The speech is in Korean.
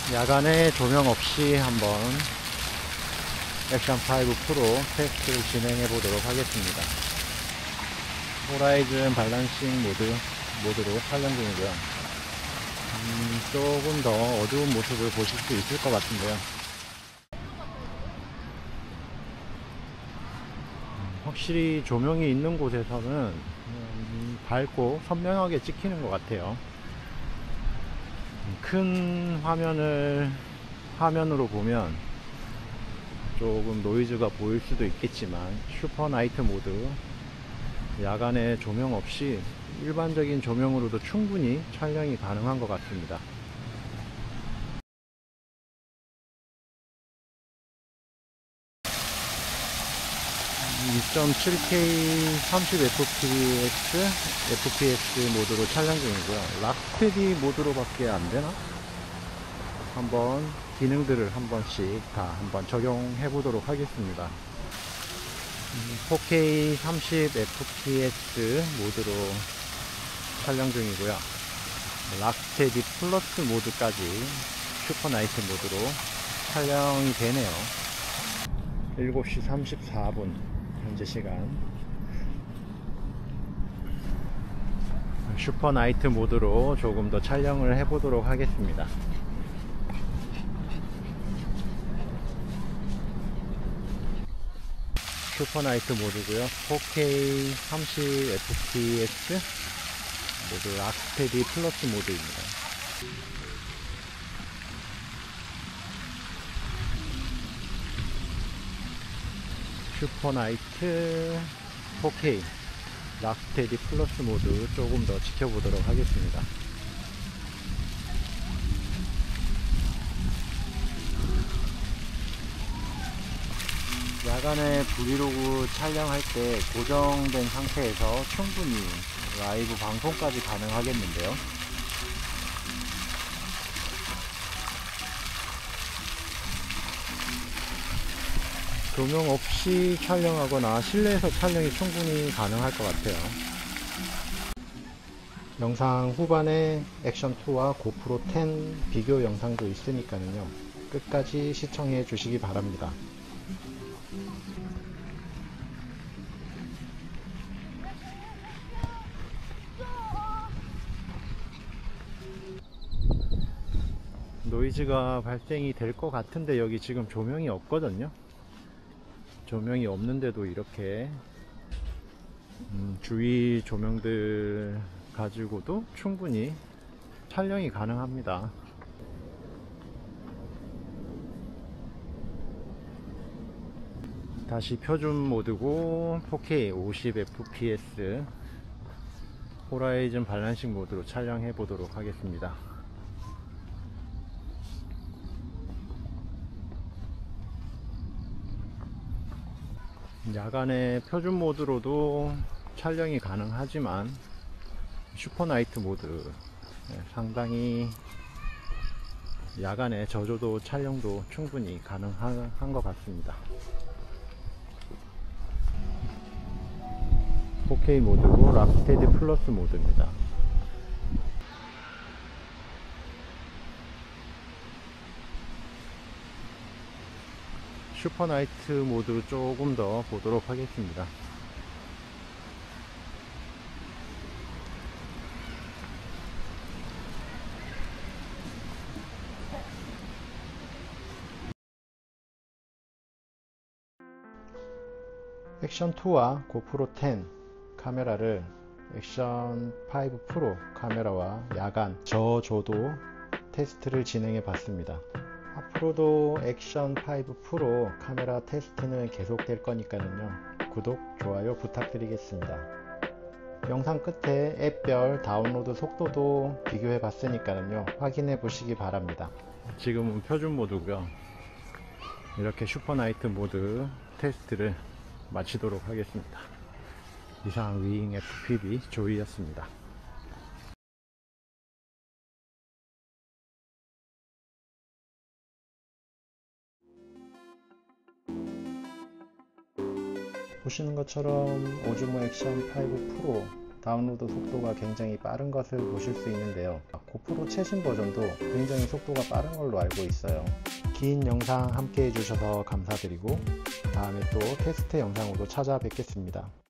야간에 조명 없이 한번 액션 5 프로 테스트를 진행해 보도록 하겠습니다. 호라이즌 밸런싱 모드로 촬영 중이고요. 조금 더 어두운 모습을 보실 수 있을 것 같은데요. 확실히 조명이 있는 곳에서는 밝고 선명하게 찍히는 것 같아요. 큰 화면으로 보면 조금 노이즈가 보일 수도 있겠지만, 슈퍼 나이트 모드, 야간에 조명 없이 일반적인 조명으로도 충분히 촬영이 가능한 것 같습니다. 2.7K 30fps 모드로 촬영 중이고요. 락스테디 모드로 밖에 안되나? 한번 기능들을 한 번씩 다 한번 적용해 보도록 하겠습니다. 4K 30fps 모드로 촬영 중이고요. 락스테디 플러스 모드까지 슈퍼나이트 모드로 촬영이 되네요. 7시 34분 현재 시간. 슈퍼나이트 모드로 조금 더 촬영을 해 보도록 하겠습니다. 슈퍼나이트 모드고요. 4K 30fps 모드, 락스테디 플러스 모드입니다. 슈퍼나이트 4K 락스테디 플러스 모드 조금 더 지켜보도록 하겠습니다. 야간에 브이로그 촬영할 때 고정된 상태에서 충분히 라이브 방송까지 가능하겠는데요. 조명 없이 촬영하거나 실내에서 촬영이 충분히 가능할 것 같아요. 영상 후반에 액션2와 고프로 10 비교 영상도 있으니까요, 끝까지 시청해 주시기 바랍니다. 노이즈가 발생이 될 것 같은데 여기 지금 조명이 없거든요. 조명이 없는데도 이렇게 주위 조명들 가지고도 충분히 촬영이 가능합니다. 다시 표준 모드고 4K 50fps 호라이즌 밸런싱 모드로 촬영해 보도록 하겠습니다. 야간에 표준 모드로도 촬영이 가능하지만 슈퍼나이트 모드, 상당히 야간에 저조도 촬영도 충분히 가능한 것 같습니다. 4K 모드고 락스테디 플러스 모드입니다. 슈퍼나이트 모드로 조금 더 보도록 하겠습니다. 액션2와 고프로 10 카메라를 액션 5 프로 카메라와 야간 저조도 테스트를 진행해 봤습니다. 앞으로도 액션 5 프로 카메라 테스트는 계속될 거니까요, 구독, 좋아요 부탁드리겠습니다. 영상 끝에 앱별 다운로드 속도도 비교해 봤으니까요, 확인해 보시기 바랍니다. 지금은 표준 모드고요. 이렇게 슈퍼나이트 모드 테스트를 마치도록 하겠습니다. 이상 위잉 FPV 조이였습니다. 보시는 것처럼 오즈모 액션 5 프로 다운로드 속도가 굉장히 빠른 것을 보실 수 있는데요. 고프로 최신 버전도 굉장히 속도가 빠른 걸로 알고 있어요. 긴 영상 함께 해주셔서 감사드리고 다음에 또 테스트 영상으로 찾아뵙겠습니다.